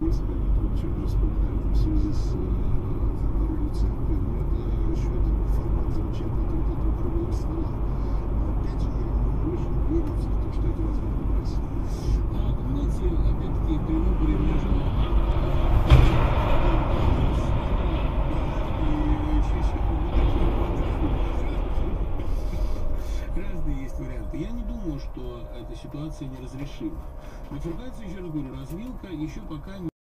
Если они там что-то вспоминают в связи с революцией, но это еще один формат замечательный этого круглого стола. Но опять же, я не очень верится в то, что это возможно в России. Понимаете, опять-таки, при выборе между разные есть варианты. Я не думаю, что эта ситуация неразрешима. Бифуркация, еще раз говорю, развилка еще пока не